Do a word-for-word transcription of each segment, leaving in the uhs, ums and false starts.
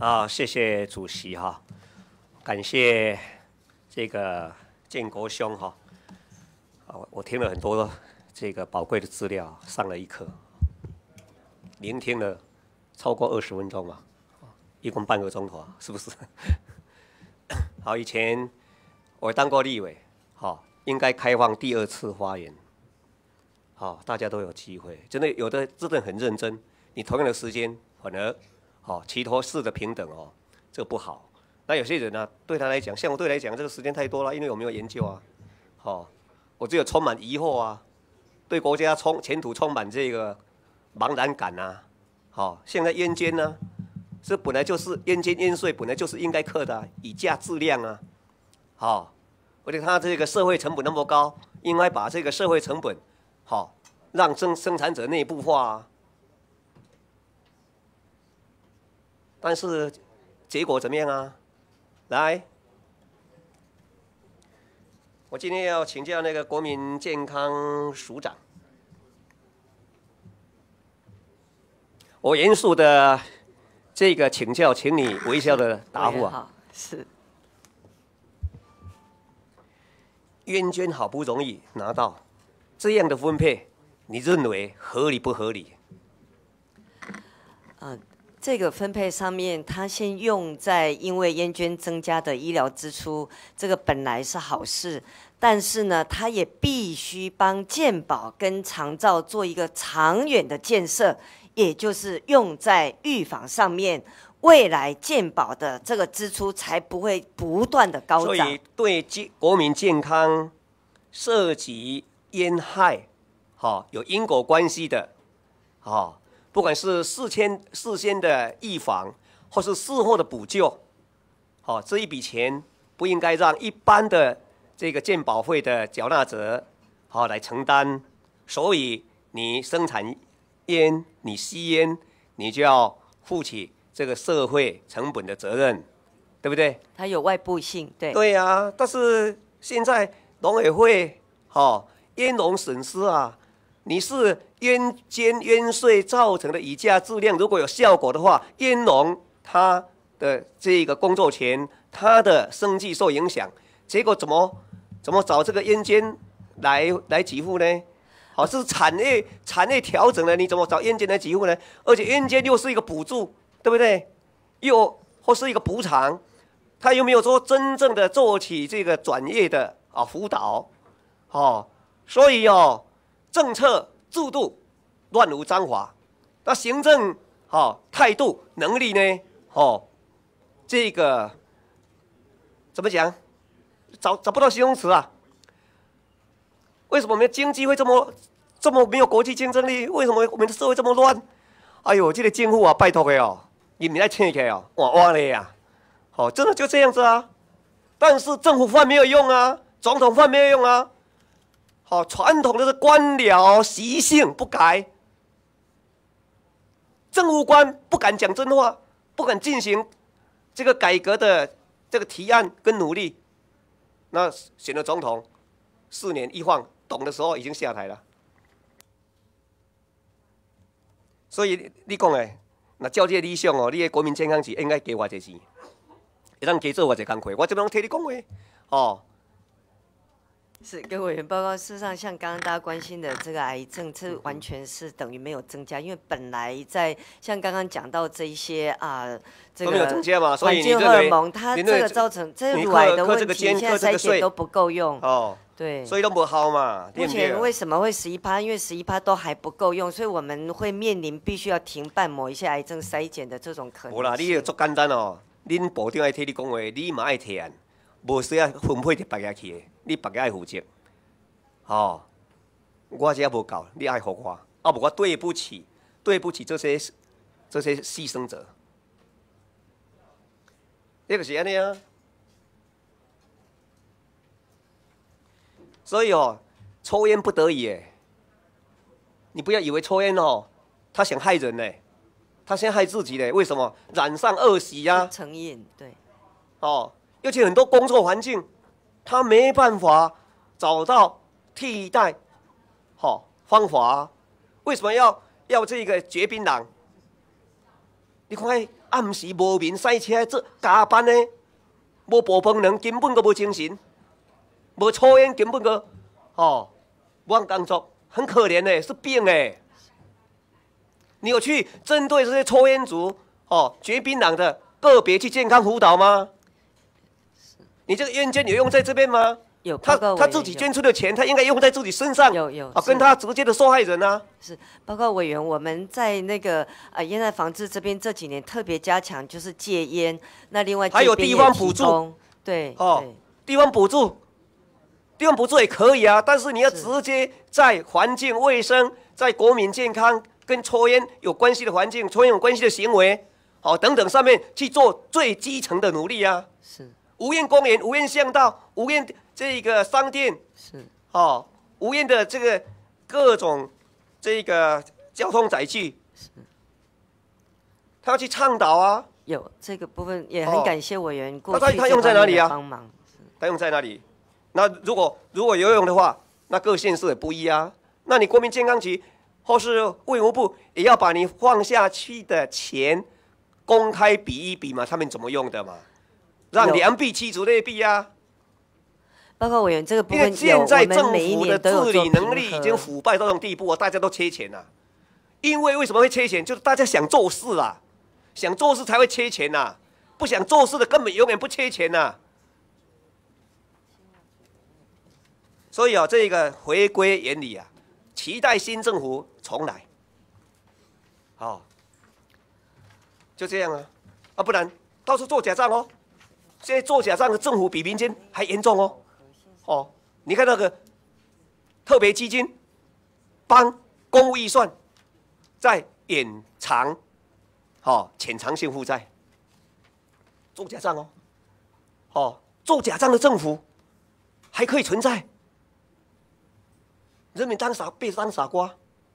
啊，谢谢主席哈，感谢这个建国兄哈，啊，我听了很多这个宝贵的资料，上了一课，聆听了超过二十分钟嘛，一共半个钟头，是不是？好，以前我当过立委，好，应该开放第二次发言，好，大家都有机会，真的有的真的很认真，你同样的时间反而。好，齐头式的平等哦，这个不好。那有些人呢、啊，对他来讲，像我对来讲，这个时间太多了，因为我没有研究啊。好、哦，我只有充满疑惑啊，对国家充前途充满这个茫然感啊。好、哦，现在烟监呢，这本来就是烟监烟税，本来就是应该课的、啊，以价质量啊。好、哦，而且他这个社会成本那么高，应该把这个社会成本，好、哦，让生生产者内部化啊。但是结果怎么样啊？来，我今天要请教那个国民健康署长，我严肃的这个请教，请你微笑的答复啊。 是。 烟捐好不容易拿到这样的分配，你认为合理不合理？ 呃这个分配上面，它先用在因为烟捐增加的医疗支出，这个本来是好事，但是呢，它也必须帮健保跟长照做一个长远的建设，也就是用在预防上面，未来健保的这个支出才不会不断的高涨。 所以对健国民健康涉及烟害，好、哦、有因果关系的，好、哦。不管是事先事先的预防，或是事后的补救，好、哦，这一笔钱不应该让一般的这个健保费的缴纳者，好、哦、来承担。所以你生产烟，你吸烟，你就要负起这个社会成本的责任，对不对？ 它有外部性，对。 对呀、啊，但是现在农委会，哦，烟农损失啊。你是烟监烟税造成的以价质量，如果有效果的话，烟农他的这个工作权，他的生计受影响，结果怎么怎么找这个烟监来来给付呢？好，是产业产业调整了，你怎么找烟监来给付呢？而且烟监又是一个补助，对不对？又或是一个补偿，他又没有说真正的做起这个专业的啊辅导，哦，所以哦。政策制度乱无章法，那行政好、哦、态度能力呢？哦，这个怎么讲？找找不到形容词啊！为什么我们的经济会这么这么没有国际竞争力？为什么我们的社会这么乱？哎呦，这个政府啊，拜托的哦，你们来听起哦，哇哇的呀！哦，真的就这样子啊！但是政府犯没有用啊，总统犯没有用啊。好、哦，传统的是官僚习性不改，政务官不敢讲真话，不敢进行这个改革的这个提案跟努力，那选了总统，四年一换，懂的时候已经下台了。所以你讲诶，那照这个理想哦，你的国民健康局应该给我这钱，会当加做我这工课，我这边替你讲话，哦。 是跟委员报告，事实上，像刚刚大家关心的这个癌症，这完全是等于没有增加，因为本来在像刚刚讲到这一些啊，这个环境荷尔蒙，它这个造成这乳癌的问题，现在筛检都不够用。 哦， 对， 所以都不好嘛。 目前为什么会十一趴？因为十一趴都还不够用，所以我们会面临必须要停办某一些癌症筛检的这种可能性。 无啦，你足简单哦，恁部长爱替你讲话，你嘛爱提案。无需要分配到别个去的，你别个爱负责。哦，我这无够，你爱互我，啊无我对不起，对不起这些这些牺牲者。这个是安尼啊。所以哦，抽烟不得已诶，你不要以为抽烟哦，他想害人呢，他先害自己呢。为什么？染上恶习呀、啊。 成瘾，对。 哦。尤其很多工作环境，他没办法找到替代，好、哦、方法、啊。为什么要要这个绝槟榔？ 你看迄暗时无眠赛车做加班的，无补饭量，根本个无精神，无抽烟，根本个哦，无按工作，很可怜的，是病哎。你有去针对这些抽烟族、哦嚼槟榔的个别去健康辅导吗？你这个烟捐有用在这边吗？ 有， 他他自己捐出的钱，他应该用在自己身上。 有有啊，跟他直接的受害人啊。 是，报告委员，我们在那个呃烟害防治这边这几年特别加强，就是戒烟。那另外还有地方补助， 对， 哦，地方补助，地方补助也可以啊，但是你要直接在环境卫生、在国民健康跟抽烟有关系的环境、抽烟有关系的行为，哦等等上面去做最基层的努力啊。 是。 无烟公园、无烟巷道、无烟这个商店， 是哦，无烟的这个各种这个交通载具， 是， 他要去倡导啊。 有这个部分也很感谢委员过去他他用在哪里啊？ 帮忙， 他用在哪里？那如果如果有用的话，那各县市也不一啊。那你国民健康局或是卫福部也要把你放下去的钱公开比一比嘛，他们怎么用的嘛？让良币驱逐劣币啊！ 报告委员，这个部分因为现在政府的治理能力已经腐腐败到这种地步啊，大家都缺钱啊。因为为什么会缺钱？就是大家想做事啊，想做事才会缺钱呐、啊，不想做事的根本永远不缺钱呐、啊。所以啊，这个回归原理啊，期待新政府重来。好、哦，就这样啊，啊，不然到处做假账哦。现在做假账的政府比民间还严重哦，哦，你看那个特别基金帮公务预算在掩藏，哦，潜藏性负债，做假账哦，哦，做假账的政府还可以存在，人民当傻被当傻瓜，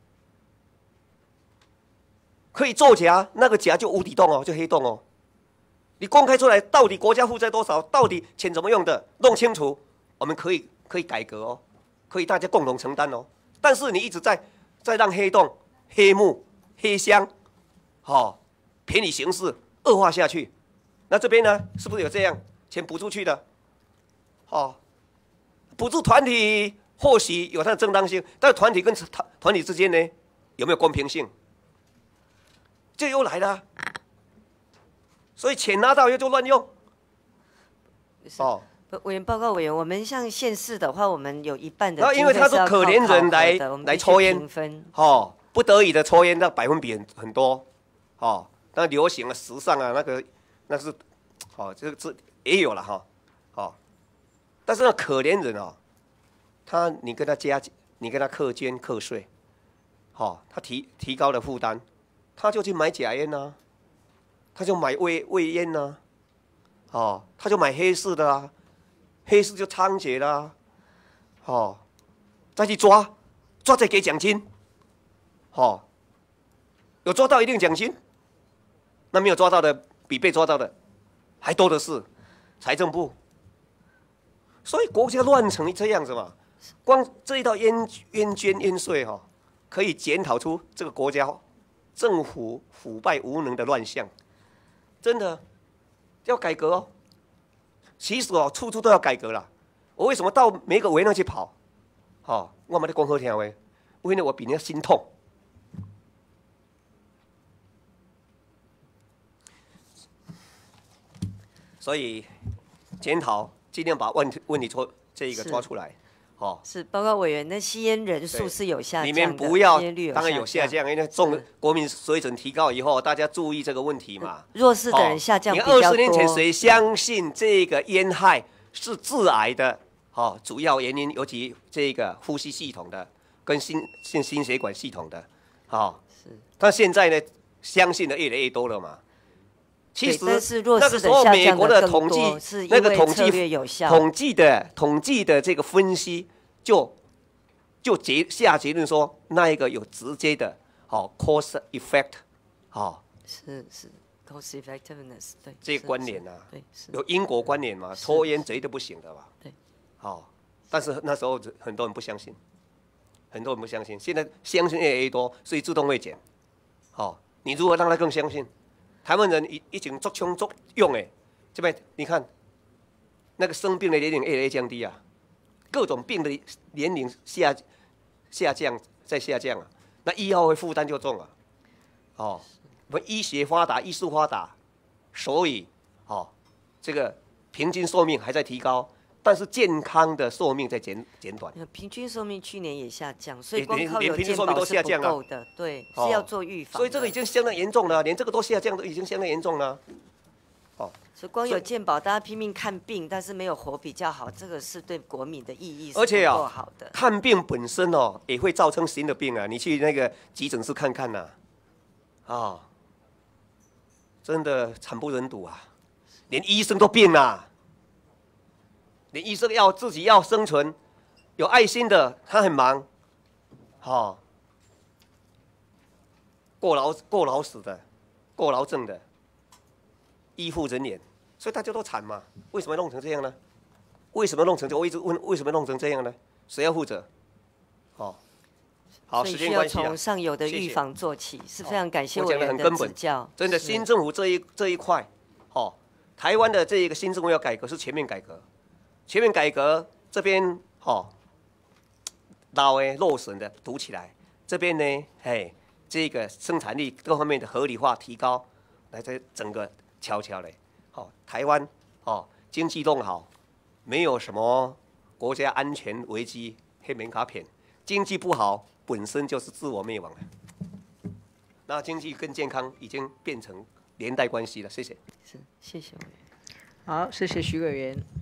可以作假，那个假就无底洞哦，就黑洞哦。你公开出来，到底国家负债多少？到底钱怎么用的？弄清楚，我们可以可以改革哦，可以大家共同承担哦。但是你一直在在让黑洞、黑幕、黑箱，哦，便宜行事恶化下去。那这边呢，是不是有这样钱补助去的？哦，补助团体或许有它的正当性，但是团体跟团团体之间呢，有没有公平性？这又来了。所以钱拿到以后就乱用。 哦，委员报告委员，我们像县市的话，我们有一半的， 然后因为他是可怜人来来抽烟，哦，不得已的抽烟，那百分比很很多，哦，那流行啊、时尚啊，那个那是，哦，这个这也有了哈，哦，但是那可怜人哦，他你跟他加，你跟他课捐课税，哦，他提提高了负担，他就去买假烟啊。他就买味味烟呐、啊，哦，他就买黑市的啊，黑市就猖獗啦、啊，哦，再去抓，抓再给奖金，哦，有抓到一定奖金，那没有抓到的比被抓到的还多的是，财政部，所以国家乱成这样子嘛，光这一道烟烟捐烟税哈，可以检讨出这个国家政府腐败无能的乱象。真的要改革哦，其实哦，处处都要改革啦。我为什么到每个委员会去跑？哦，我没得讲好听话，因为我比人家心痛。所以检讨，尽量把问题问题抓这一个抓出来。哦， 是报告委员，那吸烟人数是有下降的， 里面不要， 有当然有下降，因为重国民水准提高以后，大家注意这个问题嘛。 弱势的人下降比较多。你多。 二十年前谁相信这个烟害是致癌的？哦，主要原因尤其这个呼吸系统的跟心心心血管系统的，哦，是。但现在呢，相信的越来越多了嘛。其实那个时候美国的统计，那个统计统计的统计的这个分析就就结下结论说，那一个有直接的哦 cause effect， 哦， 是是 cause effectiveness， 对， 这个关联啊， 对， 有因果关联嘛，抽烟绝对不行的吧？ 对， 哦，但是那时候很多人不相信，很多人不相信，现在相信越来越多，所以自动会减。哦，你如何让他更相信？ 台湾人已已经足枪足勇诶，这边你看，那个生病的年龄越来越降低啊，各种病的年龄下下降在下降啊，那医药费负担就重了。哦，我们医学发达，医术发达，所以哦，这个平均寿命还在提高。但是健康的寿命在减减短， 平均寿命去年也下降，所以光靠有健保是不够的，对，是要做预防。 所以这个已经相当严重了，连这个都下降，都已经相当严重了。 哦，所以光有健保，大家拼命看病，但是没有活比较好，这个是对国民的意义是不够好的。 看病本身哦，也会造成新的病啊。你去那个急诊室看看呐，啊、哦，真的惨不忍睹啊，连医生都病了。连医生要自己要生存，有爱心的他很忙，好、哦，过劳过劳死的，过劳症的，医护人员，所以大家都惨嘛。为什么弄成这样呢？为什么弄成这样？我一直问，为什么弄成这样呢？谁要负责？哦，好，时间关系啊， 从上游的预防做起，谢谢是非常感谢我讲的很根本，真的新政府这一这一块，哦，台湾的这一个新政府要改革是全面改革。全面改革这边哦，老的落损的堵起来，这边呢，嘿，这个生产力各方面的合理化提高，来这整个悄悄嘞，哦，台湾哦经济弄好，没有什么国家安全危机黑门卡片，经济不好本身就是自我灭亡了。那经济跟健康已经变成连带关系了，谢谢。 是，谢谢委员。 好，谢谢徐委员。